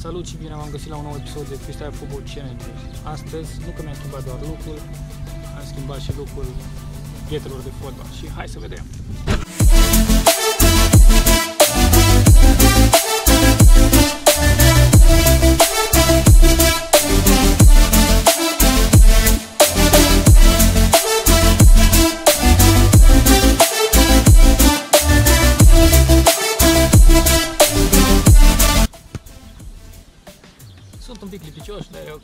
Salut și bine v-am găsit la un nou episod de Freestyle Football Challenge. Astăzi nu că mi-am schimbat doar lucrul, am schimbat și lucrul prietenilor de fotbal și hai să vedem! Sunt un pic lipicioși, dar e ok.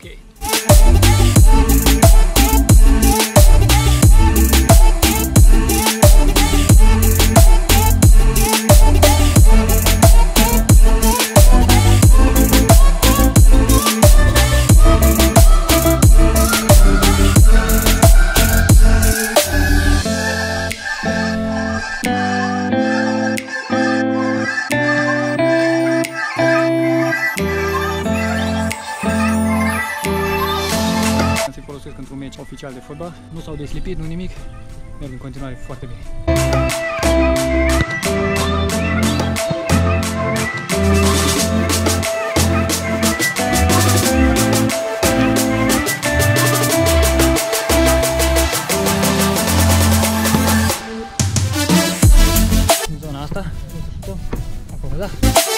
Să-i folosesc într-un meci oficial de fotbal. Nu s-au deslipit, nu nimic. Merg în continuare foarte bine. În zona asta, acolo, da?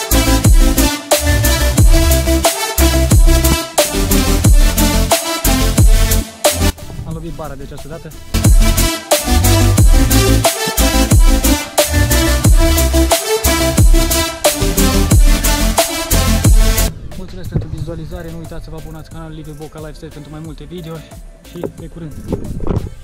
Am lovit bara de această dată. Mulțumesc pentru vizualizare, nu uitați să vă abonați canalul Liviu Boca Lifestyle pentru mai multe videouri și pe curând!